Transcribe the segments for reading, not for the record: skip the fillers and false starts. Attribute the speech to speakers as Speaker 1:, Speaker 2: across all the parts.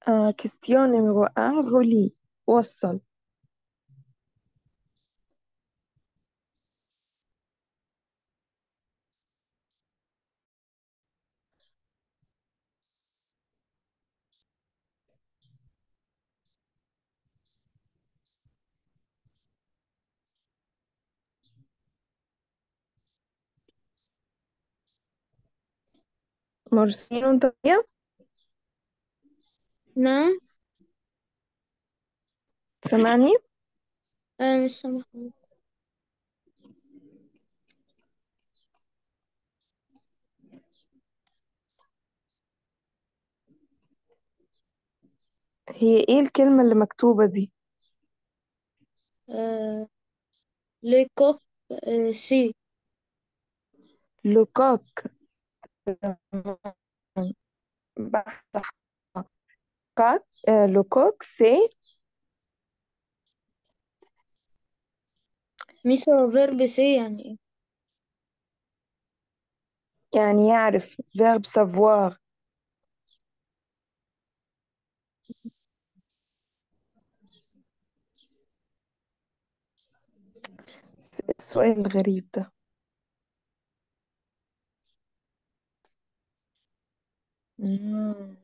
Speaker 1: كيستيون نيميرو 1 رولي. وصل. مرسين انت فيها؟
Speaker 2: نعم.
Speaker 1: سامعني؟
Speaker 2: أنا مش سامحة.
Speaker 1: هي ايه الكلمة اللي مكتوبة دي؟
Speaker 2: آه ليكوك. سي.
Speaker 1: لوكاك. بفتح كاك. لوكوك سي.
Speaker 2: ميس هو فيرب سي يعني إيه؟
Speaker 1: يعني يعرف verb savoir. السؤال الغريب ده. مم.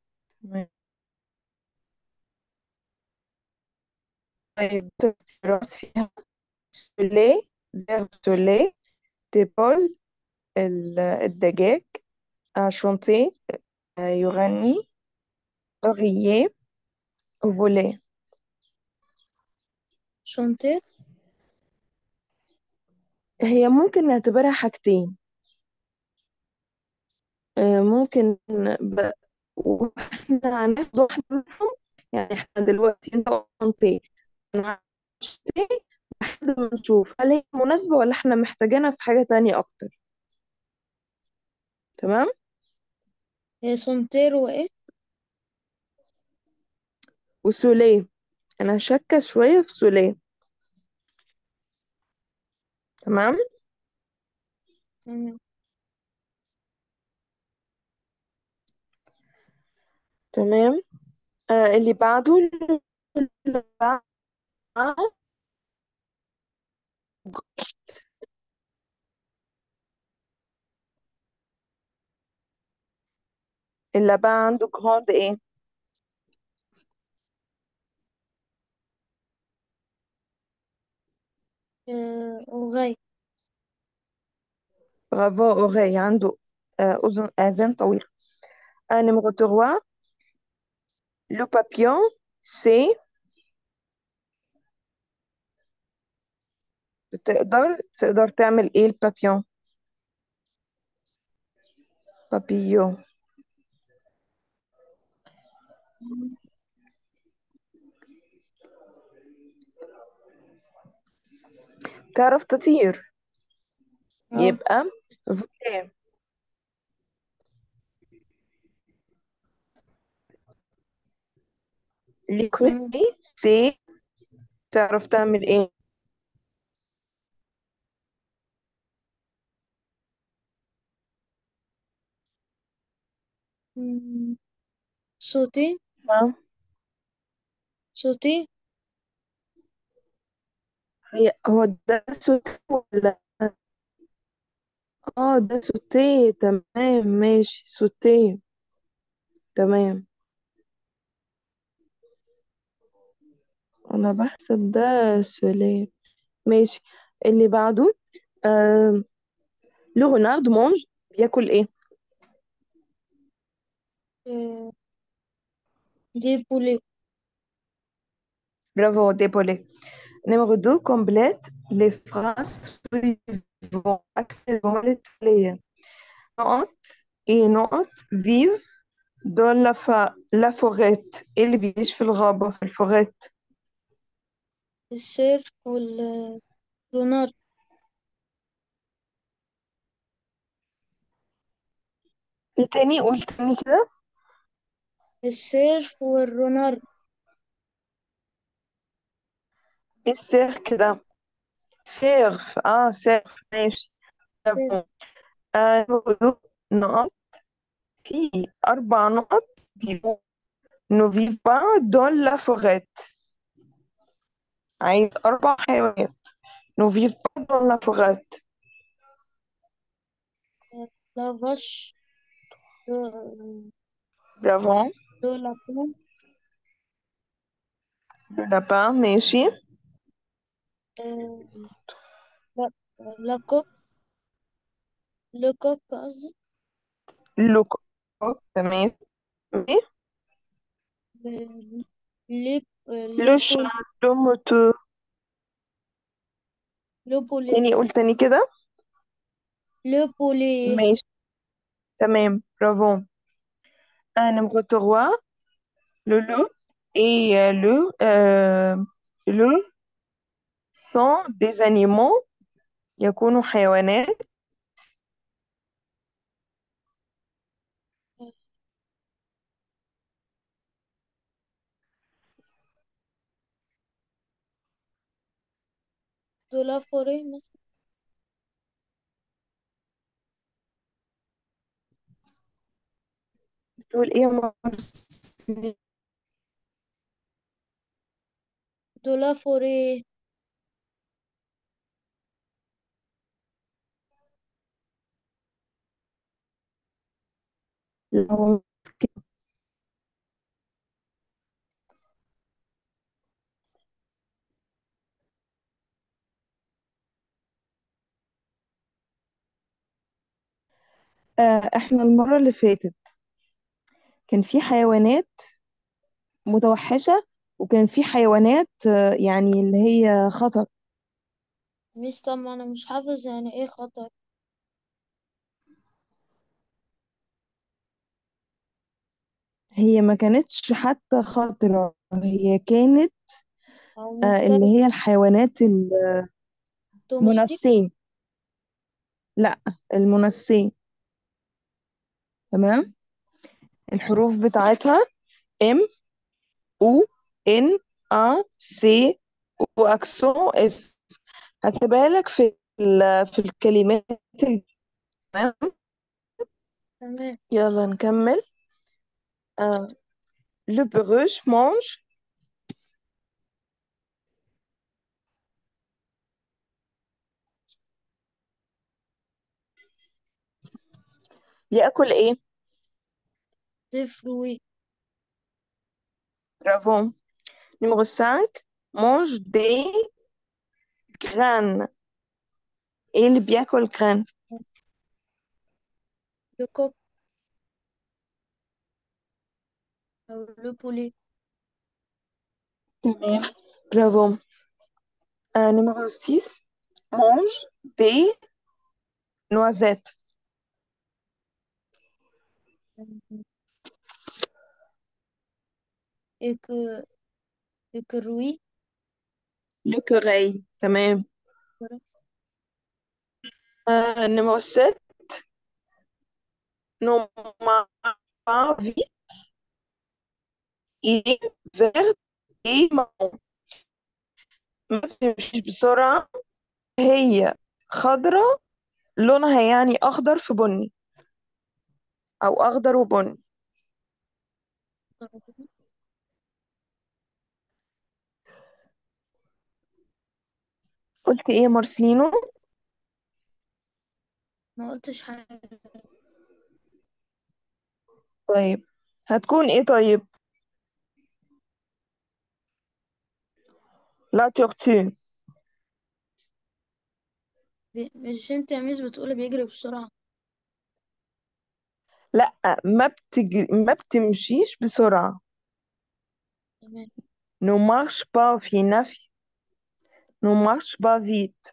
Speaker 1: طيب اختيارات فيها سولي، verb سولي، تيبول الدجاج، شونتي يغني، أغييه، فولي.
Speaker 2: شونتير.
Speaker 1: هي ممكن نعتبرها حاجتين. ممكن واحنا هناخد واحدة منهم. يعني احنا دلوقتي انت وانتي لحد ما نشوف هل هي مناسبة ولا احنا محتاجينها في حاجة تانية أكتر. تمام.
Speaker 2: هي شونتير وإيه؟
Speaker 1: وسوليه. أنا شاكة شوية في سوليه. تمام.
Speaker 2: تمام.
Speaker 1: تمام. اللي بعده. اللي بعده اللي بقى عنده جراند ايه؟
Speaker 2: أوغاي.
Speaker 1: برافو، أوغي عنده آذان طويلة. نيميرو 3. لو بابيون سي. تقدر تعمل ايه البابيون؟ بابيو. تعرف تطير.
Speaker 2: اه.
Speaker 1: يبقى فولي. ليكوي
Speaker 2: تمام.
Speaker 1: سي. تعرف تعمل ايه؟
Speaker 2: مم. صوتي.
Speaker 1: ها؟
Speaker 2: صوتي.
Speaker 1: هو ده سوتي ولا؟ اه ده سوتي. تمام ماشي سوتي. تمام. انا بحسب ده سولي. ماشي. اللي بعده. آه... لو رونارد مونج. بياكل ايه؟
Speaker 2: آه دي بولي.
Speaker 1: برافو ديبولي. نيميرو 2 كومبليت لي فراس suivantes. أكمل الجمل التالية. نقط. ايه نقط فيف دول لا فوريت. ايه اللي بيعيش في الغابة في الفوريت؟
Speaker 2: السير والرونار.
Speaker 1: ايه تاني؟ قول تاني كده.
Speaker 2: السير والرونار.
Speaker 1: ايه السيرك ده؟ سيرف. سيرف ماشي.
Speaker 2: سير.
Speaker 1: برافو. نقط. نقط. في 4 نقط. فيفون. ne vivent pas dans la forêt. عايز 4 حيوانات ne vivent pas dans la forêt.
Speaker 2: La vache, le,
Speaker 1: برافو.
Speaker 2: le lapin,
Speaker 1: le lapin ماشي.
Speaker 2: euh, la, la coque, le coq, قصدي.
Speaker 1: le coq تمام. Et
Speaker 2: le- les,
Speaker 1: le
Speaker 2: les
Speaker 1: chat
Speaker 2: poules,
Speaker 1: le moto.
Speaker 2: le poulet,
Speaker 1: تاني قول تاني كده.
Speaker 2: le poulet,
Speaker 1: ماشي تمام برافو. numéro 3 le loup et le sont des animaux يكونوا حيوانات
Speaker 2: de la forêt, مثلا.
Speaker 1: بتقول ايه يا مرسي؟
Speaker 2: De la forêt,
Speaker 1: لو- احنا المرة اللي فاتت كان في حيوانات متوحشة، وكان في حيوانات يعني اللي هي خطر.
Speaker 2: مش طب ما انا مش حافظ يعني ايه خطر
Speaker 1: هي ما كانتش حتى خطرة، هي كانت
Speaker 2: او
Speaker 1: اللي
Speaker 2: مفترس.
Speaker 1: هي الحيوانات
Speaker 2: دومستيك.
Speaker 1: المنسية. لا، المنسية. تمام. الحروف بتاعتها ام او ان ا سي واكسون اس. هسيبها لك في الكلمات تمام.
Speaker 2: تمام.
Speaker 1: يلا نكمل. le perruche mange. ياكل ايه؟
Speaker 2: دي فروي.
Speaker 1: برافو. numéro 5 mange des graines. ايه اللي بياكل graines؟
Speaker 2: لو كوك او لو بولي.
Speaker 1: تمام برافو. numéro 6 mange des noisettes.
Speaker 2: ايك ايكروي.
Speaker 1: l'écureuil. تمام. numéro 7 non pas vite et vert et marron. ما بتمشيش بسرعة، هي خضرة، لونها يعني أخضر في بني أو أخضر وبني. قلت إيه يا مارسيلينو؟
Speaker 2: ما قلتش حاجة.
Speaker 1: طيب هتكون إيه طيب؟ لا تورتو.
Speaker 2: مش انت يا ميس بتقولي بيجري بسرعة؟
Speaker 1: لا، ما بتمشيش بسرعة.
Speaker 2: تمام.
Speaker 1: ne marche pas في نفي ne marche pas vite.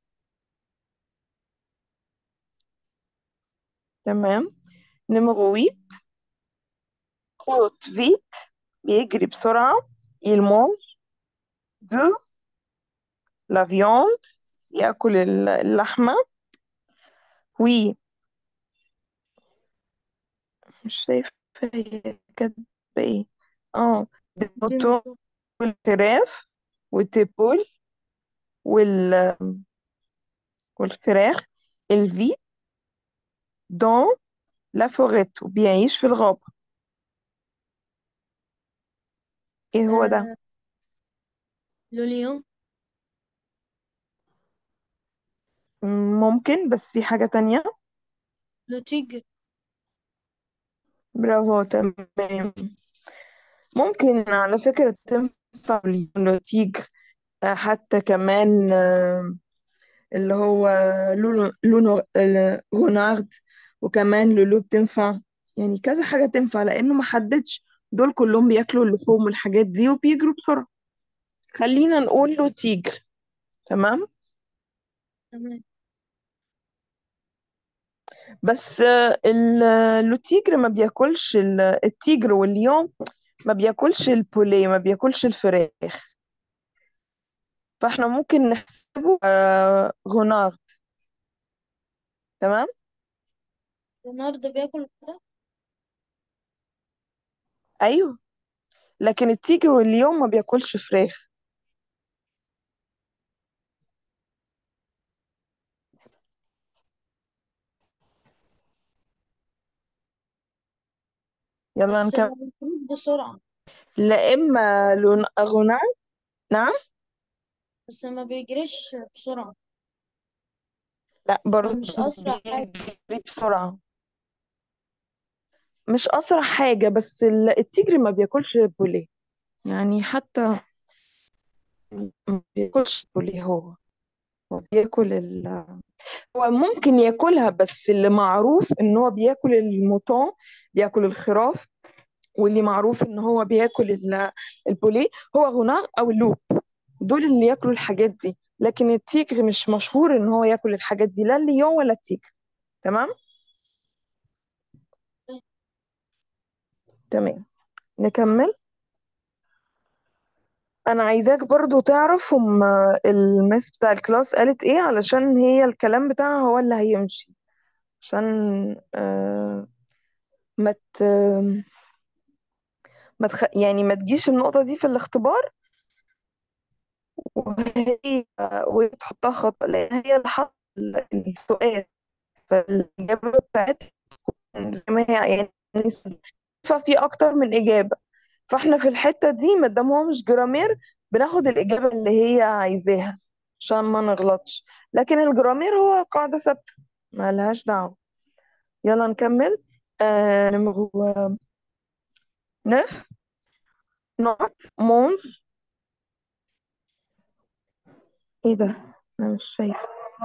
Speaker 1: تمام. numéro 8 court vite بيجري بسرعة. il mange de la viande يأكل اللحمة. oui مش شايفة هي كاتبة ايه. اه des
Speaker 2: دي
Speaker 1: moutons
Speaker 2: مطلوب.
Speaker 1: والخراف والتيبول وال... والفراخ. il vit dans la forêt وبيعيش في الغابة. ايه هو ده؟
Speaker 2: آه لوليون.
Speaker 1: ممكن، بس في حاجة تانية.
Speaker 2: لو تيجر.
Speaker 1: برافو، تمام. ممكن على فكرة تنفع لو تيجر. حتى كمان اللي هو لونو غونارد، وكمان لولو بتنفع. يعني كذا حاجة تنفع لأنه محددش. دول كلهم بياكلوا اللحوم والحاجات دي وبيجروا بسرعة. خلينا نقول له تيجر. تمام.
Speaker 2: تمام.
Speaker 1: بس التيجر ما بياكلش التيجر والليون ما بياكلش البولي، ما بياكلش الفراخ. فاحنا ممكن نحسبه غنار. تمام.
Speaker 2: النهارده بياكل كده.
Speaker 1: ايوه، لكن التيجر والليون ما بياكلش فراخ. يلا
Speaker 2: بس
Speaker 1: نكمل.
Speaker 2: ما بياكلوش بسرعة.
Speaker 1: لا، اما لون غنار. نعم.
Speaker 2: بس ما بيجريش بسرعة.
Speaker 1: لا
Speaker 2: هو
Speaker 1: برضه
Speaker 2: مش أسرع حاجة.
Speaker 1: بيجري بسرعة. مش اسرع حاجة، بس التيجر ما بياكلش بولي. يعني حتى ما بياكلش بولي. هو بياكل هو ممكن ياكلها، بس اللي معروف ان هو بياكل الموتون، بياكل الخراف. واللي معروف ان هو بياكل البولي هو غناء او اللوب. دول اللي ياكلوا الحاجات دي، لكن التيجر مش مشهور ان هو ياكل الحاجات دي، لا الليون ولا التيجر. تمام. تمام. نكمل. انا عايزاك برضو تعرف هم المس بتاع الكلاس قالت ايه، علشان هي الكلام بتاعها هو اللي هيمشي. عشان ما ت... يعني ما تجيش النقطة دي في الاختبار وهي وتحطها خطأ، لأن هي اللي حط السؤال. فالإجابة بتاعتها زي ما هي يعني، ففي أكتر من إجابة. فاحنا في الحتة دي ما دام هو مش جرامير، بناخد الإجابة اللي هي عايزاها عشان ما نغلطش. لكن الجرامير هو قاعدة ثابتة، ما لهاش دعوة. يلا نكمل. نمرو 9. نوت مونج. ايه ده؟ انا مش شايفة.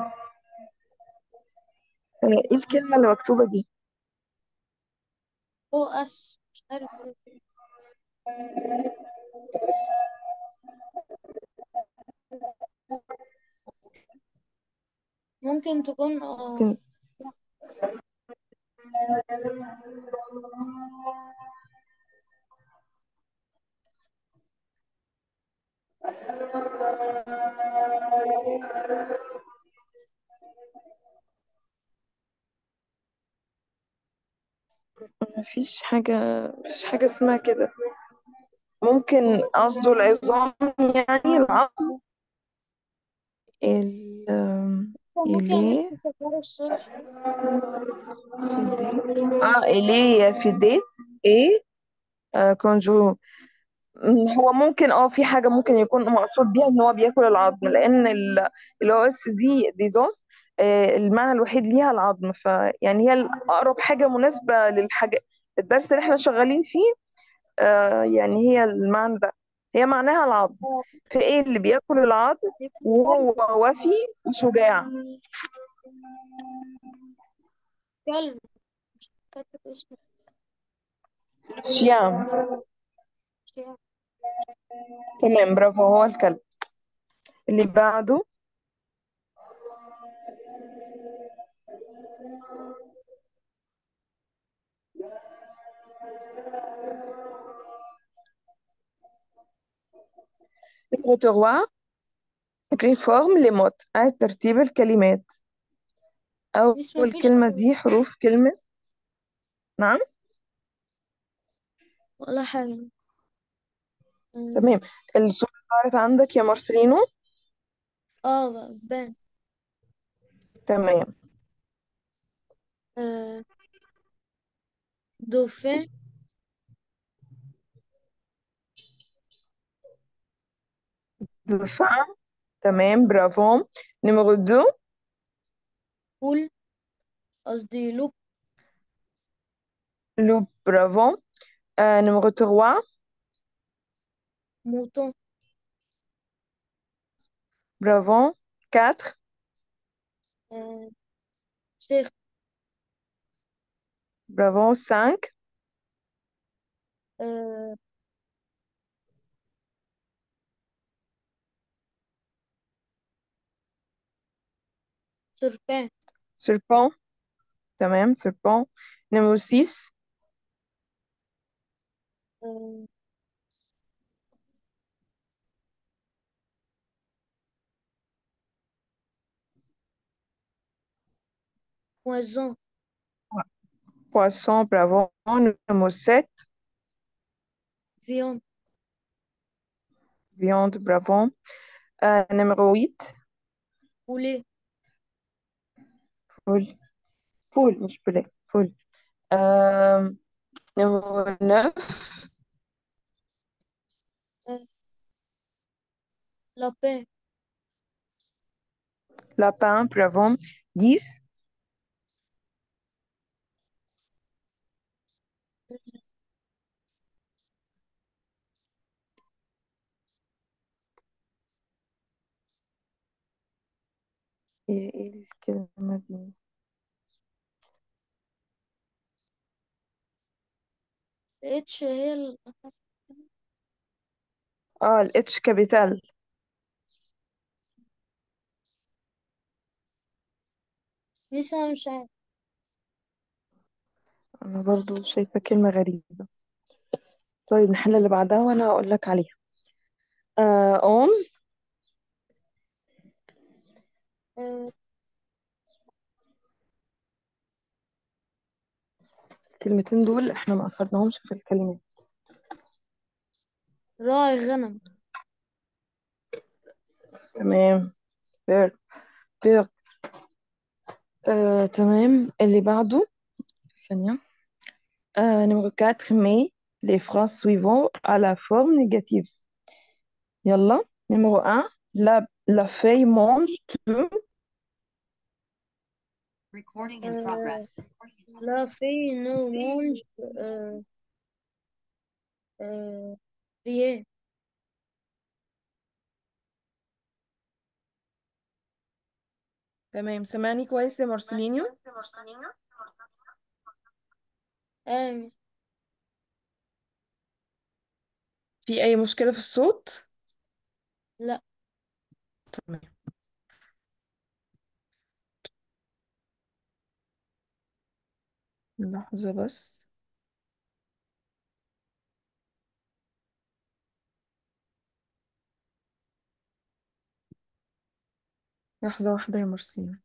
Speaker 1: ايه الكلمة اللي مكتوبة دي؟
Speaker 2: أو أس مش عارف إيه. ممكن تكون
Speaker 1: ممكن. مفيش حاجة اسمها كده. ممكن قصده العظام، يعني العظم. ال
Speaker 2: ممكن مش
Speaker 1: إليه
Speaker 2: تكرر الصورة شوية.
Speaker 1: فيديت. إليه فيديت. إيه كونجو. هو ممكن في حاجة ممكن يكون مقصود بيها ان هو بياكل العظم، لان الاو اس دي زوس. المعنى الوحيد ليها العظم، فيعني هي اقرب حاجة مناسبة للحاجة الدرس اللي احنا شغالين فيه. يعني هي المعنى ده، هي معناها العظم.
Speaker 2: هو
Speaker 1: في ايه اللي بياكل العظم
Speaker 2: بيبقى
Speaker 1: وهو
Speaker 2: كلب.
Speaker 1: وفي وشجاع.
Speaker 2: كلب. مش فاكر اسمه.
Speaker 1: شيام.
Speaker 2: مش عارف.
Speaker 1: تمام، برافو، هو الكلب. اللي بعده. الريتوروا ريفورم ليموت، أعد ترتيب الكلمات.
Speaker 2: بس ما
Speaker 1: أول
Speaker 2: فيش
Speaker 1: كلمة دي حروف كلمة. نعم.
Speaker 2: ولا حاجة. اه.
Speaker 1: تمام. الصورة ظهرت عندك يا مارسيلينو؟
Speaker 2: بان.
Speaker 1: تمام.
Speaker 2: آه دوفين.
Speaker 1: dauphin. تمام، برافو. numéro 2.
Speaker 2: بول، قصدي لوب.
Speaker 1: loup. برافو. numéro 3.
Speaker 2: موتون.
Speaker 1: برافو. 4.
Speaker 2: آه، شيخ.
Speaker 1: برافو. 5.
Speaker 2: آه، سربان.
Speaker 1: serpent. تمام، serpent. numéro 6.
Speaker 2: آه، poisson.
Speaker 1: poisson. Bravo. numéro 7.
Speaker 2: viande.
Speaker 1: viande. Bravo. numéro 8.
Speaker 2: poulet.
Speaker 1: poule. poule مش poulet. poule. Euh, numéro 9.
Speaker 2: آه، lapin.
Speaker 1: lapin. Bravo. 10. ايه الكلمة دي؟
Speaker 2: اتش هي
Speaker 1: اه، الاتش كابيتال.
Speaker 2: لسه مش عارف.
Speaker 1: انا برضو شايفة كلمة غريبة. طيب نحل اللي بعدها وانا هقول لك عليها. 11.
Speaker 2: آه،
Speaker 1: الكلمتين دول احنا ما اخدناهمش في الكلمات.
Speaker 2: راعي غنم.
Speaker 1: تمام. بير. بير. تمام، اللي بعده. ثانية. numéro 4. mais les phrases suivantes à la forme négative. يلا. numéro 1. la feuille mange tout.
Speaker 2: آه، لا في نو مونج. آه، آه، ريان.
Speaker 1: تمام، سامعني كويس يا مارسيلينيو؟
Speaker 2: آه،
Speaker 1: في أي مشكلة في الصوت؟
Speaker 2: لا.
Speaker 1: تمام. لحظة بس. لحظة واحدة يا مارسيلينيو.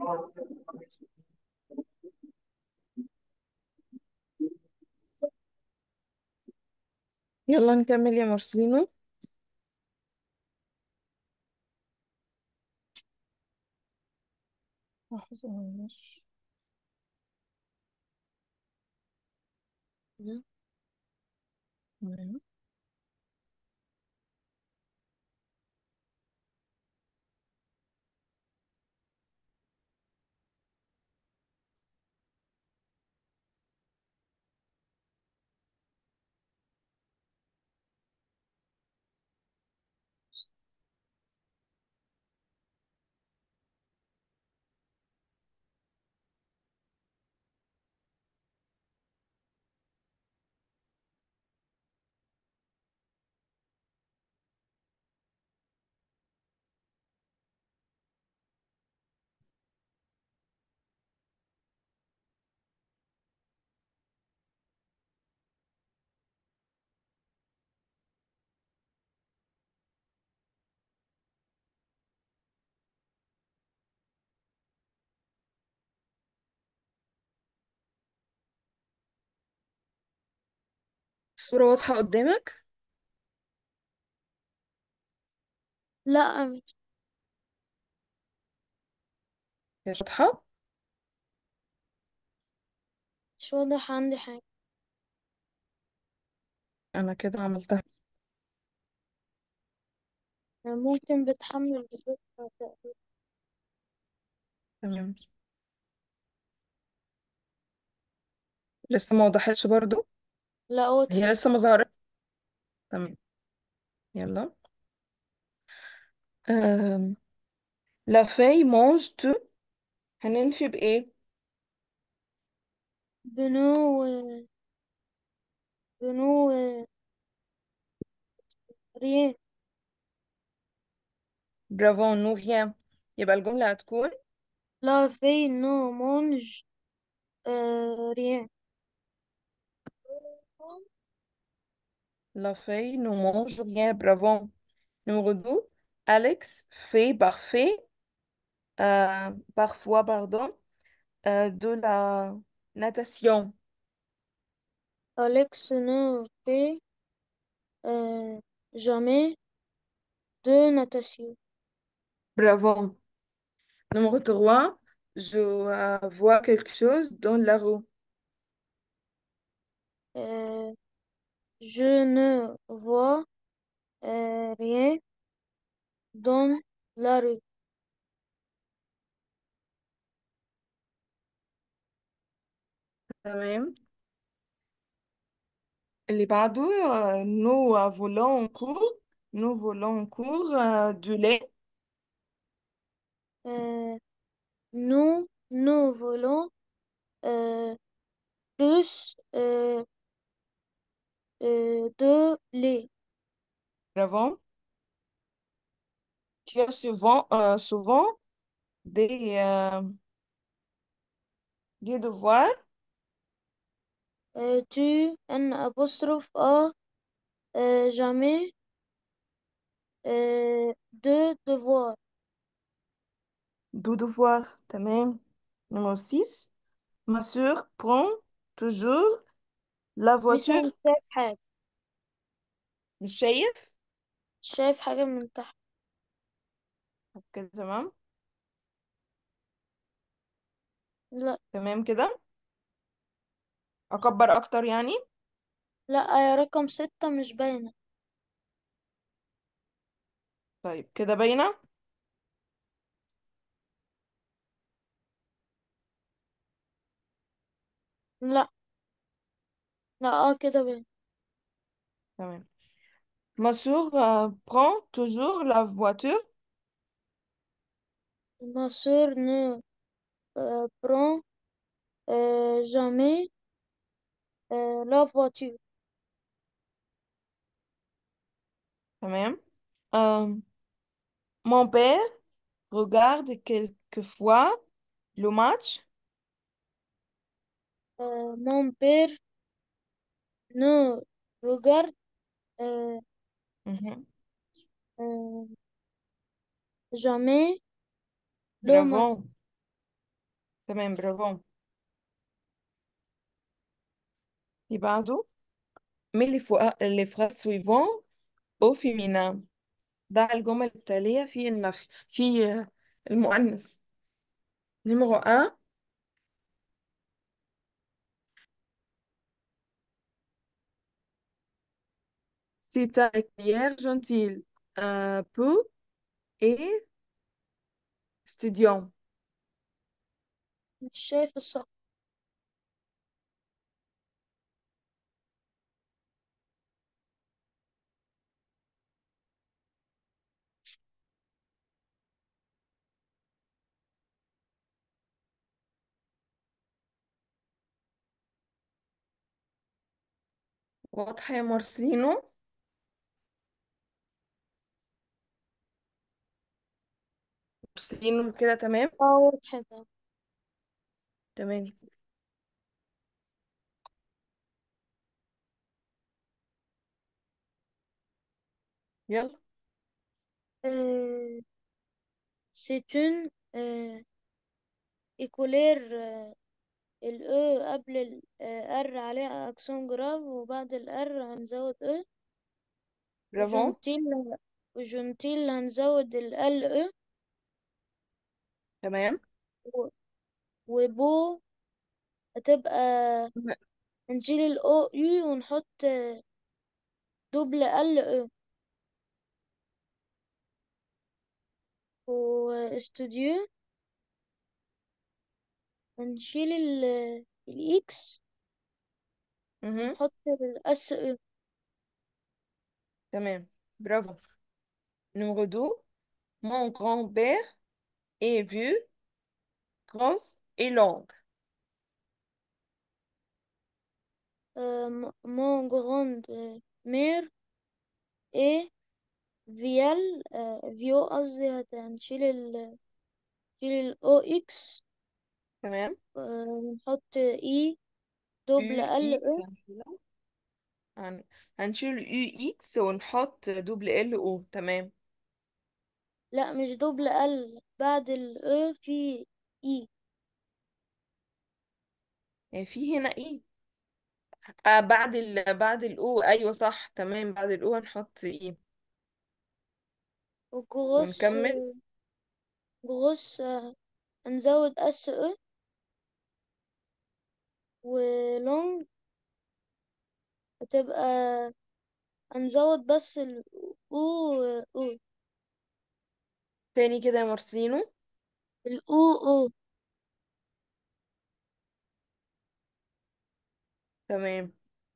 Speaker 1: يلا نكمل يا مارسيلينو. لحظة معلش. تمام. الصورة واضحة قدامك؟
Speaker 2: لا،
Speaker 1: مش واضحة؟
Speaker 2: مش واضح عندي حاجة.
Speaker 1: أنا كده عملتها.
Speaker 2: ممكن بتحمل بطيء تقريبا.
Speaker 1: تمام. لسه ما وضحتش برضو؟
Speaker 2: لا، واضحة.
Speaker 1: هي لسه ما ظهرت. تمام. يلا. أم... La feuille mange tout. هننفي بإيه؟
Speaker 2: بنو بنو ريه.
Speaker 1: برافو، نو rien. يبقى الجملة هتكون
Speaker 2: لا في نو مونج ريه.
Speaker 1: La feuille ne mange rien. Bravo. Numéro 2. Alex fait parfois, pardon, de la natation.
Speaker 2: أليكس نو في jamais de natation.
Speaker 1: Bravo. Numéro 3. Je vois quelque chose dans la rue.
Speaker 2: Euh, je ne vois rien dans la rue.
Speaker 1: تمام. اللي بعده nous volons en cours. Nous volons en cours du lait.
Speaker 2: Euh, nous volons euh, plus de lait.
Speaker 1: Bravo. Tu as souvent des, euh, des devoirs.
Speaker 2: Tu N apostrophe A jamais de devoir.
Speaker 1: Deux devoirs. تمام. Numéro 6. Ma sœur prend toujours la
Speaker 2: مثلا
Speaker 1: voiture.
Speaker 2: مش شايف حاجة.
Speaker 1: مش شايف.
Speaker 2: مش شايف حاجة من تحت.
Speaker 1: اوكي تمام.
Speaker 2: لا.
Speaker 1: تمام كده. اكبر اكتر يعني.
Speaker 2: لا، يا رقم 6 مش باينة.
Speaker 1: طيب كده باينة.
Speaker 2: لا. لا، كده باينة.
Speaker 1: تمام. Ma sœur prend toujours la voiture.
Speaker 2: Ma sœur ne prend jamais la voiture.
Speaker 1: تمام. Euh, mon père regarde quelquefois le match.
Speaker 2: Mon père ne regarde euh,
Speaker 1: Mhm.
Speaker 2: euh, jamais le match.
Speaker 1: Bravo. تمام، برافو. اللي بعده. مي لي phrases suivantes au féminin. ضع الجمل التالية في النفي في المؤنث. numéro 1. C'est un éclair gentil, un peu et studiant.
Speaker 2: مش شايف الصح.
Speaker 1: واضحة يا مارسينو؟ مارسينو كده تمام.
Speaker 2: اه وضحت أهو.
Speaker 1: تمام. يلا.
Speaker 2: آه، c'est une écolaire. الأو قبل الR عليها أكسون جراف، وبعد الR هنزود أو.
Speaker 1: برافو.
Speaker 2: وجنتيل. وجنتيل هنزود الL.
Speaker 1: تمام.
Speaker 2: و- وبو هتبقى، هنشيل الأو يو ونحط دبل L. واستوديو هنشيل الإكس
Speaker 1: مهم.
Speaker 2: ونحط الS.
Speaker 1: تمام، برافو. numéro 2. Mon grand-père est vieux, grosse et long.
Speaker 2: مون جراند مير ايه فيال. فيو قصدي هنشيل نشيل الاو اكس
Speaker 1: تمام.
Speaker 2: ونحط اي دبل
Speaker 1: U
Speaker 2: ال
Speaker 1: X هن- هنشيل يو اكس ونحط دبل ال او. تمام.
Speaker 2: لا مش دبل ال، بعد الاو في اي.
Speaker 1: في هنا ايه؟ بعد الاو، ايوه صح، تمام، بعد الاو هنحط ايه.
Speaker 2: وجروس.
Speaker 1: ونكمل.
Speaker 2: جروس هنزود اس. ولونج هتبقى، هنزود بس او.
Speaker 1: تاني كده يا مارسينو.
Speaker 2: او.
Speaker 1: تمام.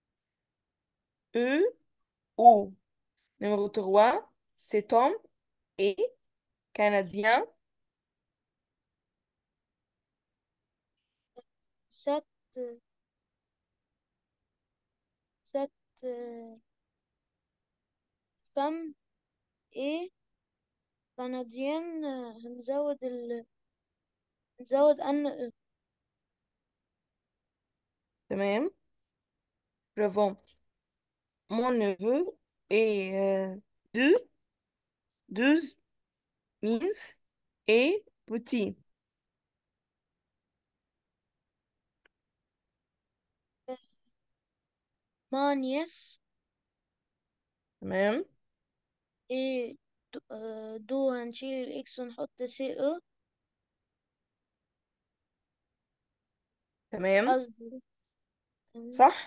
Speaker 1: E O. Numéro 3. Cet homme est canadien.
Speaker 2: ست ست فم ايه كنديان. هنزود ان.
Speaker 1: تمام، برافو. Mon neveu est deux minces et petit.
Speaker 2: مانيس
Speaker 1: تمام.
Speaker 2: ايه دو هنشيل الاكس ونحط CO.
Speaker 1: تمام.
Speaker 2: قصدي. تمام.
Speaker 1: صح.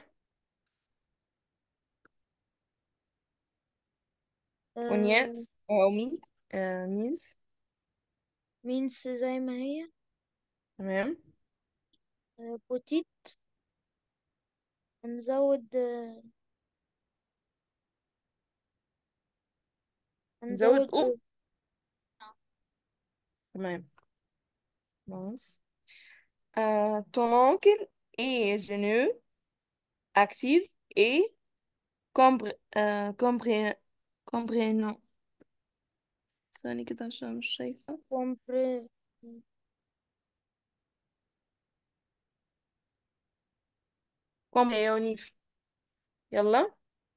Speaker 2: آه
Speaker 1: ونيس أو مين. ميز.
Speaker 2: مينس زي ما هي.
Speaker 1: تمام.
Speaker 2: بوتيت هنزود
Speaker 1: نزود
Speaker 2: هنزود
Speaker 1: او.
Speaker 2: او.
Speaker 1: تمام. خلاص. ton oncle est jeune, actif et compre comprenant. ثانية كده عشان مش شايفة.
Speaker 2: كومبري.
Speaker 1: compréhensif. يلا.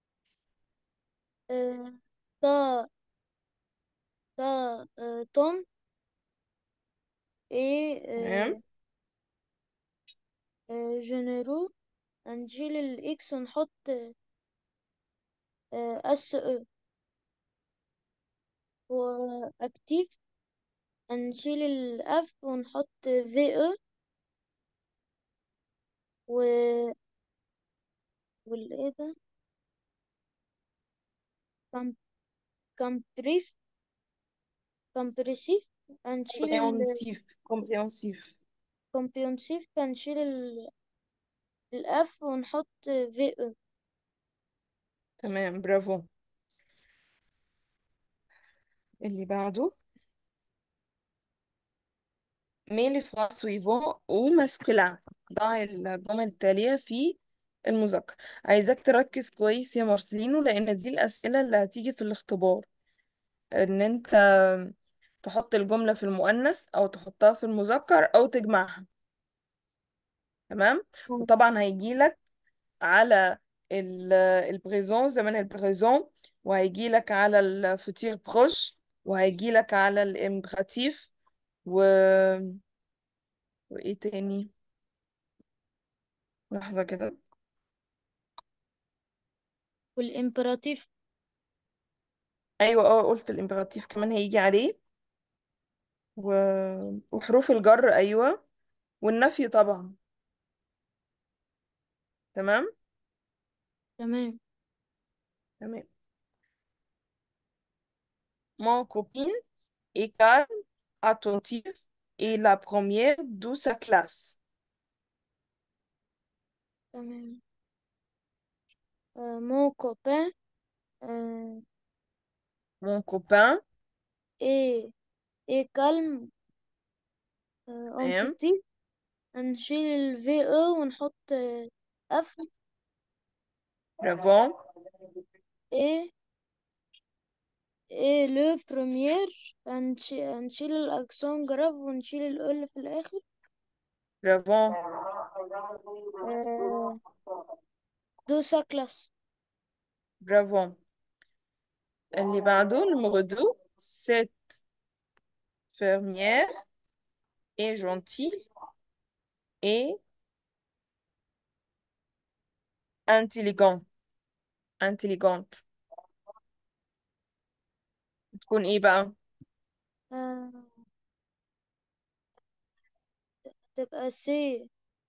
Speaker 2: آه تا تا توم ايه
Speaker 1: تمام.
Speaker 2: جنرو، هنشيل الاكس ونحط اس او. واكتيف، هنشيل الاف ونحط في او. و والايه ده، كم كمبريف كمبريسيف، هنشيل
Speaker 1: كومبريهنسيف.
Speaker 2: الكومبيونسيف، هنشيل الاف ونحط في او.
Speaker 1: تمام، برافو. اللي بعده. مين les phrases suivantes au masculin. ضع الجمل التالية في المذكر. عايزاك تركز كويس يا مارسيلينو، لأن دي الأسئلة اللي هتيجي في الاختبار. إن أنت تحط الجملة في المؤنث أو تحطها في المذكر أو تجمعها. تمام. وطبعا هيجيلك على البريزون، زمان البريزون، وهيجيلك على الفوتير بروش، وهيجيلك على الامبراتيف و... وايه تاني؟ لحظة كده.
Speaker 2: والامبراتيف.
Speaker 1: ايوه، قلت الامبراتيف كمان هيجي عليه و... وحروف الجر، ايوه، والنفي طبعا. تمام.
Speaker 2: تمام.
Speaker 1: تمام. Mon copine est calme, attentive et la première de sa classe.
Speaker 2: تمام. مون كوبان
Speaker 1: Mon copain
Speaker 2: ايه ايه كالم
Speaker 1: aime.
Speaker 2: انتيتي، هنشيل الفي او ونحط اف.
Speaker 1: Bravo.
Speaker 2: ايه ايه لو بروميير، هنشيل الاكسون جراف ونشيل الاو اللي في الاخر.
Speaker 1: Bravo.
Speaker 2: آه، دوسا كلاس.
Speaker 1: Bravo. اللي بعده numéro 2. Cette fermière est gentille et intelligent. intelligente. تكون ايه بقى؟
Speaker 2: آه، تبقى سي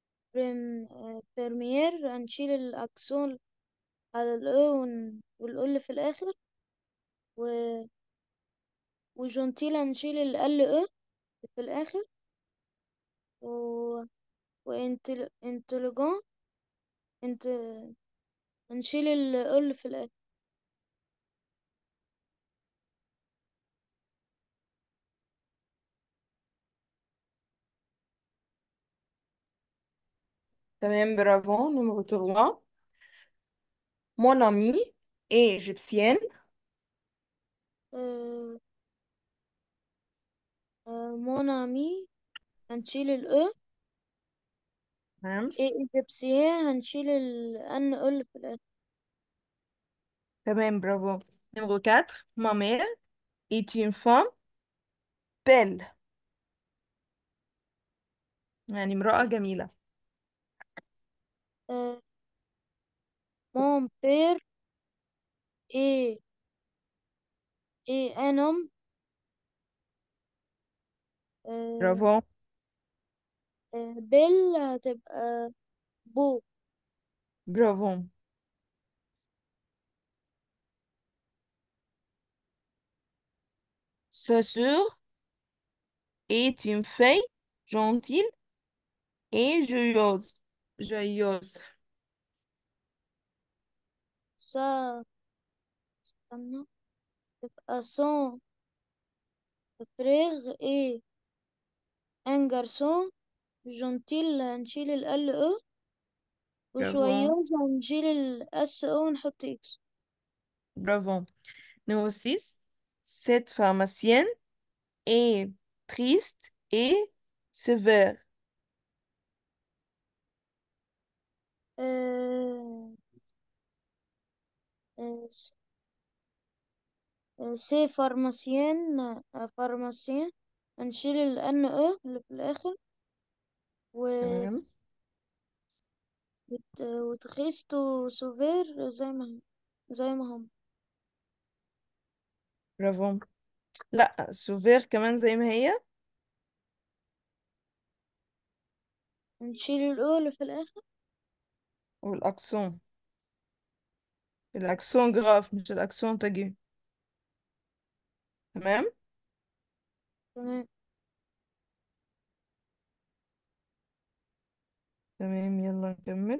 Speaker 2: بريمير، هنشيل الاكسون على الاو والاو اللي في الاخر. و... وجونتيل هنشيل ال او في الاخر. و... وانتليجون، انت هنشيل ال اللي في الاخر.
Speaker 1: تمام، برافو. numéro 3. Mon amie est égyptienne.
Speaker 2: آه، مونامي، هنشيل الاو.
Speaker 1: تمام.
Speaker 2: ايه ايجيبسيان، هنشيل ال ان او اللي في الاخر.
Speaker 1: تمام، برافو. numéro 4. Ma mère est une femme belle. يعني امرأة جميلة.
Speaker 2: آه، مون بير ايه ايه انوم. آه،
Speaker 1: برافو.
Speaker 2: بيل هتبقى بو.
Speaker 1: برافو. Sa sœur est une fille gentille et joyeuse. Joyeuse.
Speaker 2: سا استنى، تبقى سون فريغ ايه ان جارسون. جونتيل هنشيل ال او،
Speaker 1: Bravo.
Speaker 2: وشويوز هنشيل الاس او ونحط اكس.
Speaker 1: Bravo. Numéro 6. Cette pharmacienne est triste et sévère.
Speaker 2: آه، آه، سي فارماسيان. فارماسيان، هنشيل ال ان او اللي في الاخر. و...
Speaker 1: تمام.
Speaker 2: وتخيستو سوفير زي ما هم.
Speaker 1: برافو. لا، سوفير كمان زي ما هي.
Speaker 2: نشيل الأو اللي في الآخر.
Speaker 1: والاكسون، الاكسون جراف مش الاكسون تاجي. تمام.
Speaker 2: تمام.
Speaker 1: تمام، يلا نكمل.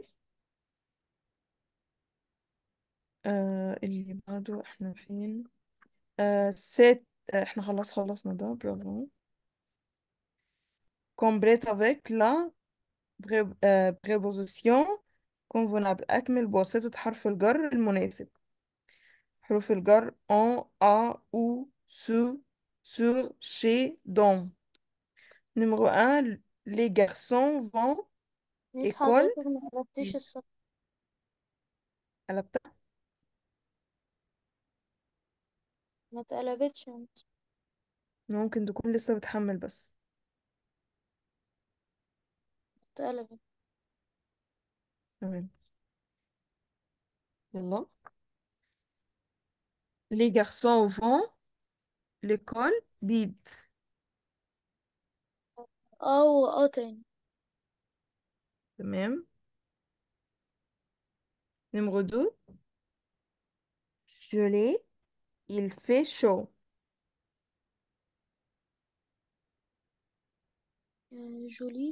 Speaker 1: اللي بعده احنا فين؟ ست. احنا خلصنا ده، برافو. complète avec la préposition convenable. أكمل بواسطة حرف الجر المناسب. حروف الجر en, à, ou, sur, chez, dans. Numéro un, les garçons vont
Speaker 2: ميس
Speaker 1: école.
Speaker 2: حضرتك ما قلبتيش الصف.
Speaker 1: قلبتها.
Speaker 2: ما اتقلبتش يا ميس.
Speaker 1: ممكن تكون لسه بتحمل بس.
Speaker 2: اتقلبت.
Speaker 1: تمام. يلا. Les garçons vont l'école bid.
Speaker 2: تاني.
Speaker 1: تمام. Numéro 2. Gelé, il fait chaud.
Speaker 2: جولي.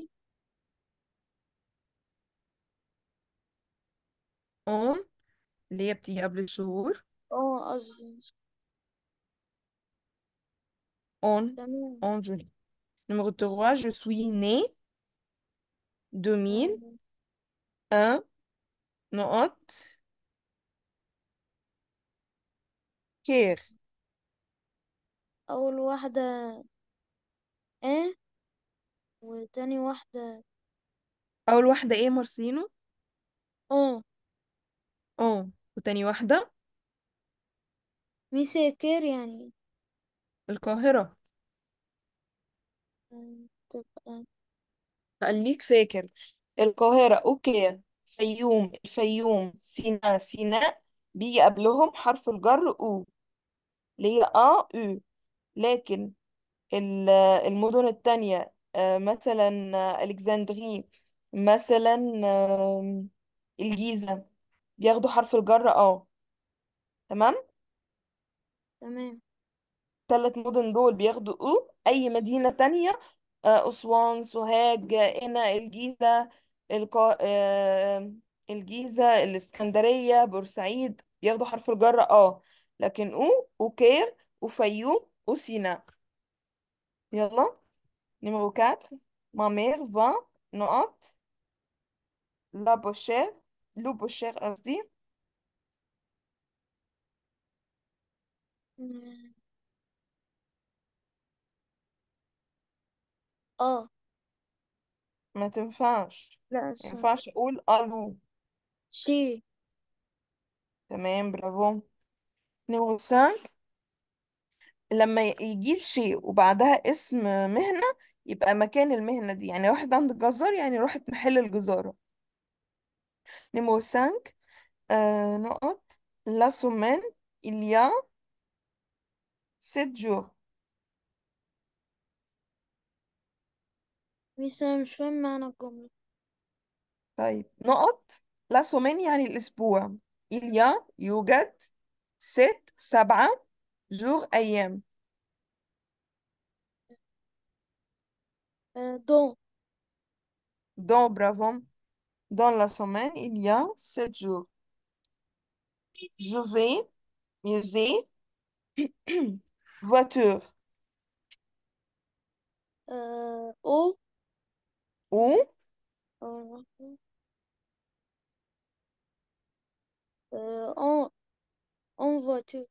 Speaker 1: On, اللي هي بتيجي قبل الشهور.
Speaker 2: قصدي.
Speaker 1: On,
Speaker 2: تمام.
Speaker 1: on gelé. Numéro 3, je suis né 2001.
Speaker 2: آه،
Speaker 1: نقط. كير.
Speaker 2: أول واحدة اه، وتاني واحدة
Speaker 1: أول واحدة إيه مارسينو؟
Speaker 2: اه.
Speaker 1: أه. وتاني واحدة
Speaker 2: ميسي كير يعني.
Speaker 1: القاهرة.
Speaker 2: تبقى
Speaker 1: خليك فاكر. القاهرة أوكي. فيوم، الفيوم، سيناء، سيناء. بيجي قبلهم حرف الجر أو، اللي هي أو. لكن المدن التانية، مثلا ألكسندري، مثلا الجيزة، بياخدوا حرف الجر تمام.
Speaker 2: تمام.
Speaker 1: 3 مدن دول بياخدوا أي مدينة تانية، أسوان، سوهاج، قنا، الجيزة، الجيزة، الإسكندرية، بورسعيد، بياخدوا حرف الجر لكن وكير، وفيوم، وسيناء. يلا. نمرو 4. ما مير فا نقط لا بوشير لو بوشير قصدي.
Speaker 2: اه. آه.
Speaker 1: ما تنفعش.
Speaker 2: لا
Speaker 1: ما
Speaker 2: صح.
Speaker 1: ينفعش أقول ألو.
Speaker 2: شي.
Speaker 1: تمام، برافو. نمرو 5. لما يجيب شيء وبعدها اسم مهنة، يبقى مكان المهنة دي، يعني واحد عند الجزار يعني راحت محل الجزارة. نمرو 5. نقط لا سومين إليا 7 جور.
Speaker 2: ميسي أنا مش فاهم معنى الجملة.
Speaker 1: طيب، نقط لا سومين يعني الأسبوع. إليا يوجد 7 جور أيام.
Speaker 2: دون.
Speaker 1: دون، برافو. Dans la semaine, il y a 7 jours. Je vais musée, voiture.
Speaker 2: او.
Speaker 1: Ou,
Speaker 2: آه، اون اون فواتور.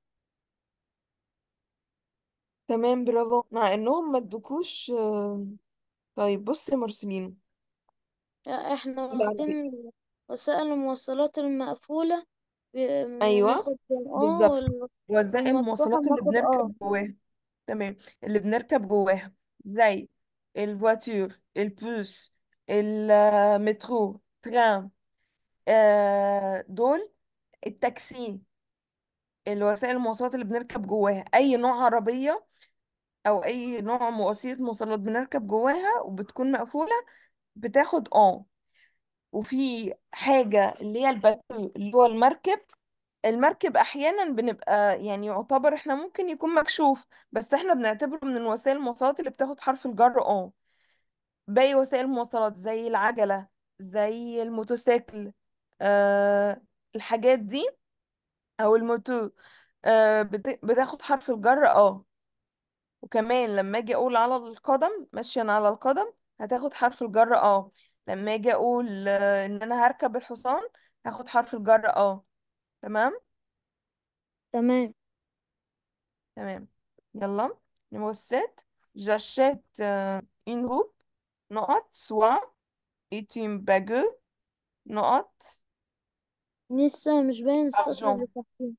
Speaker 1: تمام، برافو، مع انهم ما ادوكوش. طيب بص يا مارسيلين.
Speaker 2: احنا
Speaker 1: العربي.
Speaker 2: واخدين وسائل المواصلات المقفولة.
Speaker 1: ايوه،
Speaker 2: ناخد
Speaker 1: بالظبط. وزي
Speaker 2: والمفتوحة
Speaker 1: المواصلات اللي
Speaker 2: ناخد
Speaker 1: بنركب جواها. تمام. اللي بنركب جواها، زي الفواتور، البوس، المترو، ترام. دول التاكسي، الوسائل المواصلات اللي بنركب جواها، اي نوع عربية او اي نوع وسيلة مواصلات بنركب جواها وبتكون مقفولة بتاخد وفي حاجة اللي هي الباتو اللي هو المركب. المركب احيانا بنبقى يعني يعتبر احنا ممكن يكون مكشوف، بس احنا بنعتبره من وسائل المواصلات اللي بتاخد حرف الجر باقي وسائل المواصلات زي العجلة، زي الموتوسيكل، آه الحاجات دي، او الموتو، بتاخد حرف الجر وكمان لما اجي اقول على القدم، ماشيا على القدم، هتاخد حرف الجر لما اجي اقول ان انا هركب الحصان، هاخد حرف الجر تمام.
Speaker 2: تمام.
Speaker 1: تمام. يلا نمرة 7. J'achète une robe نقط soit est une bague نقط
Speaker 2: لسه مش باين السطر
Speaker 1: argent.
Speaker 2: اللي تحتيه.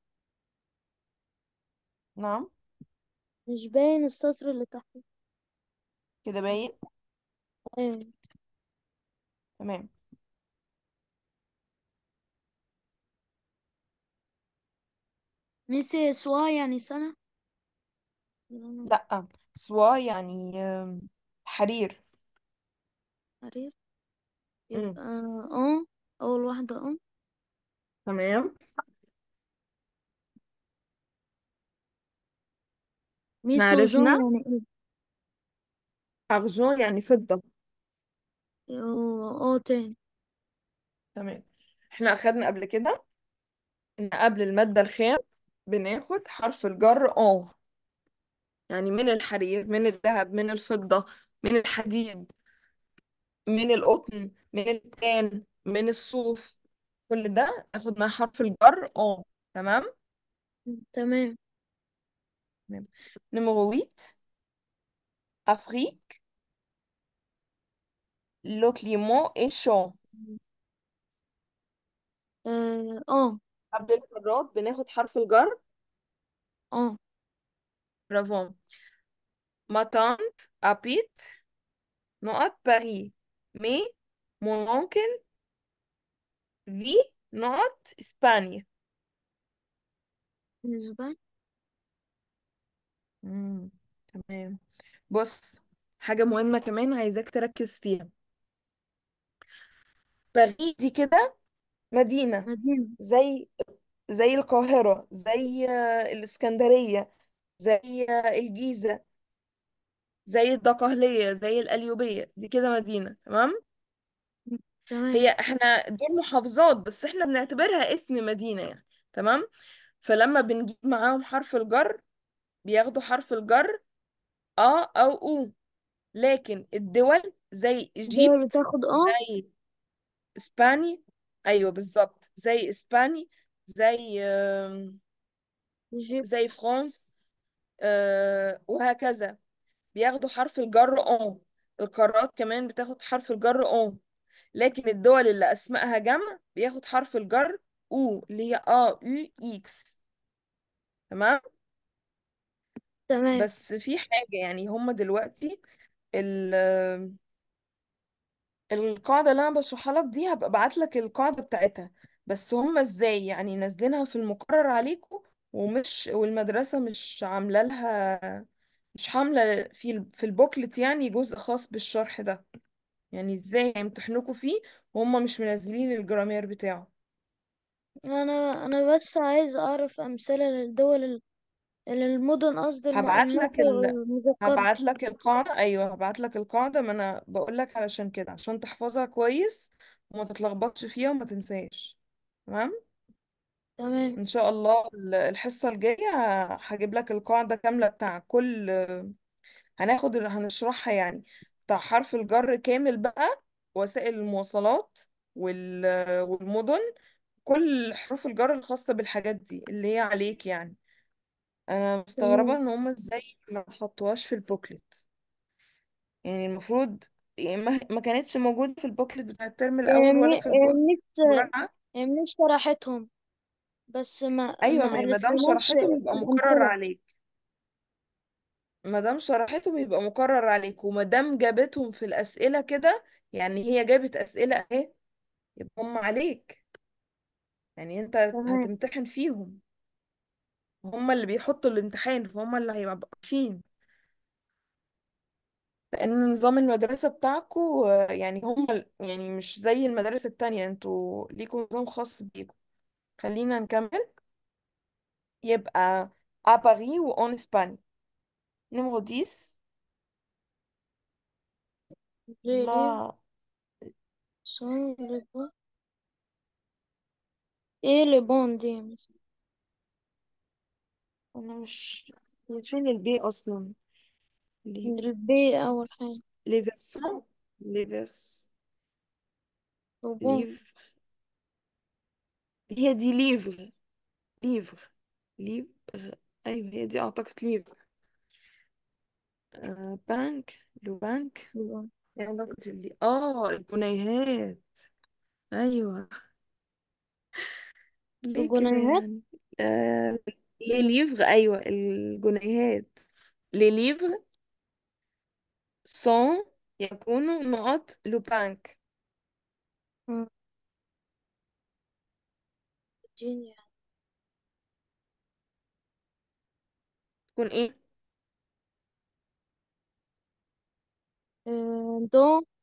Speaker 1: نعم.
Speaker 2: مش باين السطر اللي تحتيه.
Speaker 1: كده باين.
Speaker 2: ايوه.
Speaker 1: تمام.
Speaker 2: ميسي سوا يعني سنة.
Speaker 1: لا، سوا يعني حرير.
Speaker 2: عارف.
Speaker 1: مم.
Speaker 2: يبقى اه أول واحدة
Speaker 1: تمام. احنا
Speaker 2: ميسو جون
Speaker 1: عرفنا
Speaker 2: يعني ايه؟
Speaker 1: argent يعني فضة.
Speaker 2: تاني.
Speaker 1: تمام. احنا اخدنا قبل كده ان قبل المادة الخام بناخد حرف الجر يعني من الحرير، من الذهب، من الفضة، من الحديد، من القطن، من الكتان، من الصوف، كل ده اخد مع حرف الجر تمام.
Speaker 2: تمام.
Speaker 1: تمام. نمرو 8. افريك لو كليمون اي شون.
Speaker 2: اه
Speaker 1: قبل القارات بناخد حرف الجر.
Speaker 2: اه
Speaker 1: برافو. ما تانت habite نقط باريس مي mon oncle vit نقط اسبانيا.
Speaker 2: بالنسبة
Speaker 1: مم. تمام. بص، حاجة مهمة كمان عايزاك تركز فيها. باريس دي كده مدينة،
Speaker 2: مدينة.
Speaker 1: زي القاهرة، زي الإسكندرية، زي الجيزة، زي الدقهلية، زي القليوبية، دي كده مدينة. تمام.
Speaker 2: تمام.
Speaker 1: هي احنا دول محافظات بس احنا بنعتبرها اسم مدينة يعني. تمام. فلما بنجيب معاهم حرف الجر بياخدوا حرف الجر او لكن الدول زي
Speaker 2: دول
Speaker 1: ايجيبت،
Speaker 2: بتاخد
Speaker 1: زي اسباني، ايوه بالظبط زي اسباني، زي
Speaker 2: جيب.
Speaker 1: زي فرنسا، وهكذا بياخدوا حرف الجر القارات كمان بتاخد حرف الجر لكن الدول اللي اسمائها جمع بياخد حرف الجر اللي هي يو اكس. تمام.
Speaker 2: تمام.
Speaker 1: بس في حاجة يعني هم دلوقتي ال- القاعدة اللي انا بشرحها لك دي هبقى ابعت لك القاعدة بتاعتها، بس هم ازاي يعني نازلينها في المقرر عليكم، والمدرسة مش عاملة لها، مش عاملة في البوكلت يعني جزء خاص بالشرح ده. يعني ازاي هيمتحنوكوا فيه وهم مش منزلين الجرامير بتاعه.
Speaker 2: انا بس عايز اعرف امثله للدول المدن قصدي
Speaker 1: هبعت لك
Speaker 2: المذكره.
Speaker 1: هبعت لك القاعدة. ايوه هبعت لك القاعدة، ما انا بقول لك علشان كده عشان تحفظها كويس وما تتلخبطش فيها وما تنساش. تمام.
Speaker 2: تمام.
Speaker 1: ان شاء الله الحصة الجاية هجيب لك القاعدة كاملة بتاع كل، هناخد اللي هنشرحها يعني بتاع حرف الجر كامل بقى، وسائل المواصلات والمدن، كل حروف الجر الخاصة بالحاجات دي اللي هي عليك يعني. انا مستغربة
Speaker 2: تمام.
Speaker 1: ان هم ازاي ما حطوهاش في البوكلت. يعني المفروض يعني ما كانتش موجودة في البوكلت بتاع الترم الاول ولا في
Speaker 2: ميس
Speaker 1: المراجعة.
Speaker 2: ميس شرحتهم، بس
Speaker 1: ايوه،
Speaker 2: ما
Speaker 1: ما هي مادام
Speaker 2: قالتلناش
Speaker 1: شرحتهم يبقى مقرر
Speaker 2: الامثله.
Speaker 1: عليك. مادام شرحتهم يبقى مقرر عليك، ومادام جابتهم في الأسئلة كده، يعني هي جابت أسئلة اهي، يبقى هم عليك. يعني انت
Speaker 2: تمام.
Speaker 1: هتمتحن فيهم، هما اللي بيحطوا الامتحان، فهم اللي هيبقوا عارفين. لان نظام المدرسة بتاعكو يعني هما يعني مش زي المدارس التانية، انتوا ليكوا نظام خاص بيكوا. خلينا نكمل. يبقى à Paris ou en Espagne. Numéro 10.
Speaker 2: Les livres
Speaker 1: لا.
Speaker 2: sont le bon et le bon Dieu مثلا.
Speaker 1: انا مش فين البي اصلا. لي
Speaker 2: البي أول حاجة.
Speaker 1: لي فيرسون. لي فيرس.
Speaker 2: le bon.
Speaker 1: ليف. هي دي ليفر. ليفر. ليفر. ايوه هي دي اعتقد ليفر. بانك. لو بانك.
Speaker 2: le bon.
Speaker 1: ايه علاقة الجنيهات. ايوه. ليه كده
Speaker 2: الجنيهات.
Speaker 1: يعني؟ آه لي ليفر، ايوه الجنيهات. لي ليفر سون يكون نقط لو بانك.
Speaker 2: مم. جيني.
Speaker 1: تكون ايه؟
Speaker 2: دون